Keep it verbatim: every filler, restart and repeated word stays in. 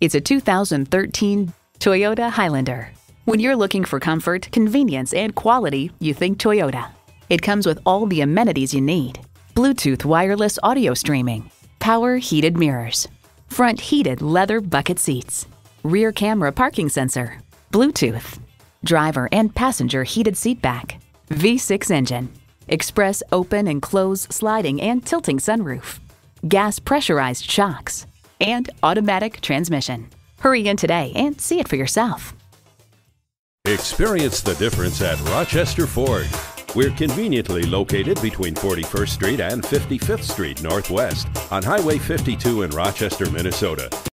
It's a two thousand thirteen Toyota Highlander. When you're looking for comfort, convenience, and quality, you think Toyota. It comes with all the amenities you need. Bluetooth wireless audio streaming, power heated mirrors, front heated leather bucket seats, rear camera parking sensor, Bluetooth, driver and passenger heated seat back, V six engine, express open and close sliding and tilting sunroof, gas pressurized shocks, and automatic transmission. Hurry in today and see it for yourself. Experience the difference at Rochester Ford. We're conveniently located between forty-first Street and fifty-fifth Street Northwest on Highway fifty-two in Rochester, Minnesota.